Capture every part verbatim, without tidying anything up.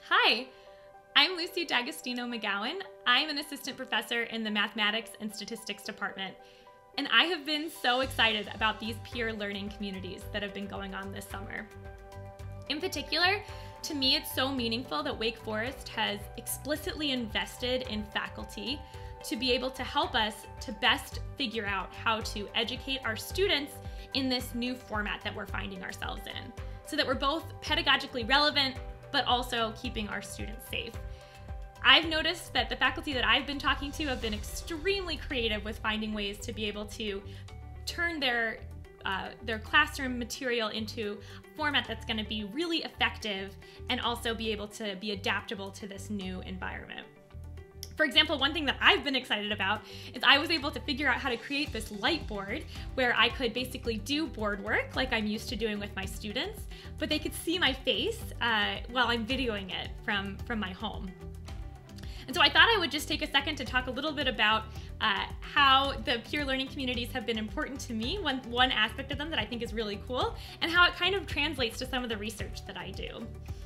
Hi, I'm Lucy D'Agostino McGowan. I'm an assistant professor in the Mathematics and Statistics department, and I have been so excited about these peer learning communities that have been going on this summer. In particular, to me, it's so meaningful that Wake Forest has explicitly invested in faculty to be able to help us to best figure out how to educate our students in this new format that we're finding ourselves in, so that we're both pedagogically relevant, but also keeping our students safe. I've noticed that the faculty that I've been talking to have been extremely creative with finding ways to be able to turn their uh, their classroom material into a format that's going to be really effective and also be able to be adaptable to this new environment. For example, one thing that I've been excited about is I was able to figure out how to create this light board where I could basically do board work like I'm used to doing with my students, but they could see my face uh, while I'm videoing it from, from my home. And so I thought I would just take a second to talk a little bit about uh, how the peer learning communities have been important to me, one, one aspect of them that I think is really cool, and how it kind of translates to some of the research that I do.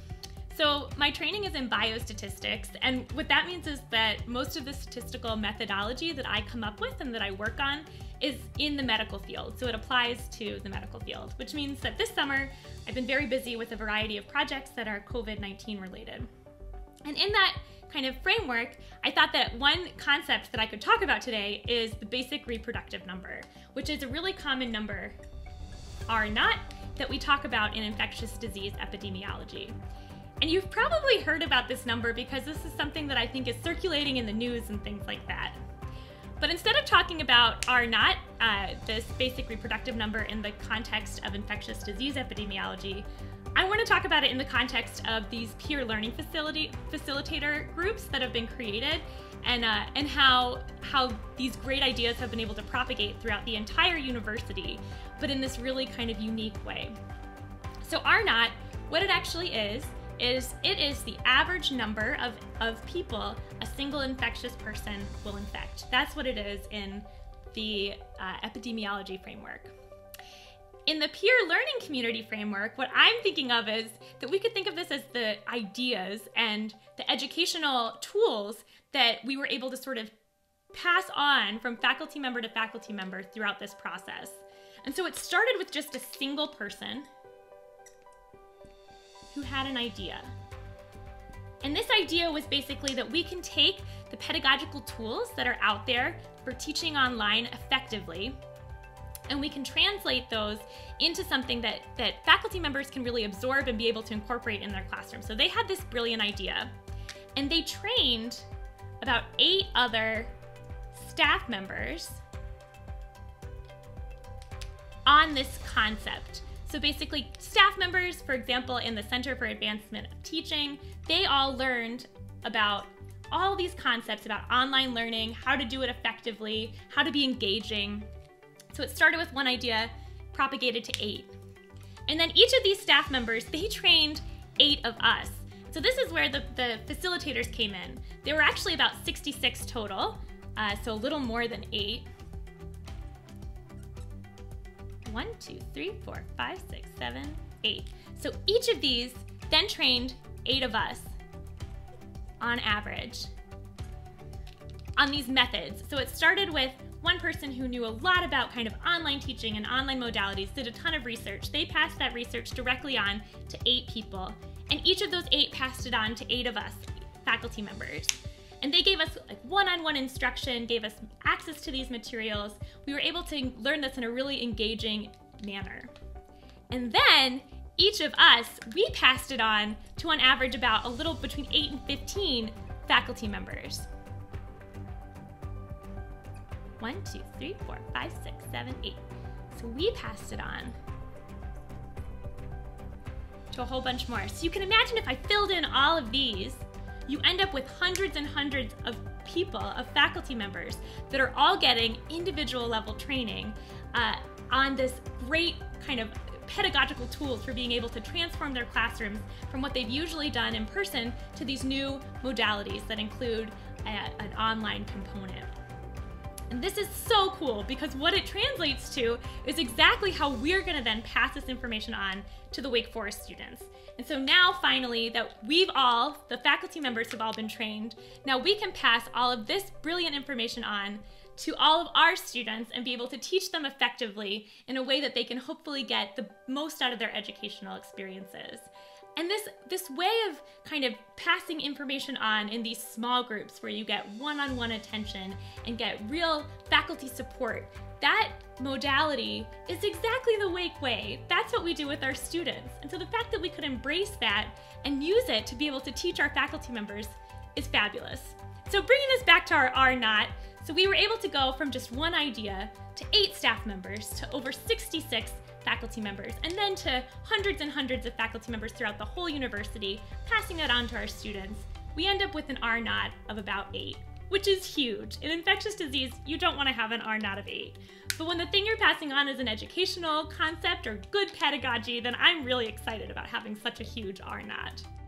So my training is in biostatistics, and what that means is that most of the statistical methodology that I come up with and that I work on is in the medical field, so it applies to the medical field, which means that this summer I've been very busy with a variety of projects that are COVID nineteen related. And in that kind of framework, I thought that one concept that I could talk about today is the basic reproductive number, which is a really common number, R naught, that we talk about in infectious disease epidemiology. And you've probably heard about this number because this is something that I think is circulating in the news and things like that. But instead of talking about R naught, uh, this basic reproductive number in the context of infectious disease epidemiology, I want to talk about it in the context of these peer learning facility facilitator groups that have been created, and uh, and how how these great ideas have been able to propagate throughout the entire university, but in this really kind of unique way. So R naught, what it actually is, is it is the average number of, of people a single infectious person will infect. That's what it is in the uh, epidemiology framework. In the peer learning community framework, what I'm thinking of is that we could think of this as the ideas and the educational tools that we were able to sort of pass on from faculty member to faculty member throughout this process. And so it started with just a single person who had an idea. And this idea was basically that we can take the pedagogical tools that are out there for teaching online effectively, and we can translate those into something that, that faculty members can really absorb and be able to incorporate in their classroom. So they had this brilliant idea, and they trained about eight other staff members on this concept. So basically, staff members, for example, in the Center for Advancement of Teaching, they all learned about all these concepts about online learning, how to do it effectively, how to be engaging. So it started with one idea, propagated to eight. And then each of these staff members, they trained eight of us. So this is where the, the facilitators came in. There were actually about sixty-six total, uh, so a little more than eight. One, two, three, four, five, six, seven, eight. So each of these then trained eight of us on average on these methods. So it started with one person who knew a lot about kind of online teaching and online modalities, did a ton of research. They passed that research directly on to eight people, and each of those eight passed it on to eight of us, faculty members. And they gave us like one-on-one instruction, gave us access to these materials. We were able to learn this in a really engaging manner. And then each of us, we passed it on to on average about a little between eight and fifteen faculty members. One, two, three, four, five, six, seven, eight. So we passed it on to a whole bunch more. So you can imagine if I filled in all of these, you end up with hundreds and hundreds of people, of faculty members, that are all getting individual level training uh, on this great kind of pedagogical tools for being able to transform their classrooms from what they've usually done in person to these new modalities that include a, an online component. And this is so cool because what it translates to is exactly how we're gonna then pass this information on to the Wake Forest students. And so now finally that we've all, the faculty members have all been trained, now we can pass all of this brilliant information on to all of our students and be able to teach them effectively in a way that they can hopefully get the most out of their educational experiences. And this, this way of kind of passing information on in these small groups where you get one-on-one attention and get real faculty support, that modality is exactly the Wake way. That's what we do with our students. And so the fact that we could embrace that and use it to be able to teach our faculty members is fabulous. So bringing this back to our R naught, so we were able to go from just one idea to eight staff members to over sixty-six faculty members, and then to hundreds and hundreds of faculty members throughout the whole university, passing that on to our students. We end up with an R naught of about eight, which is huge. In infectious disease, you don't want to have an R naught of eight. But when the thing you're passing on is an educational concept or good pedagogy, then I'm really excited about having such a huge R naught.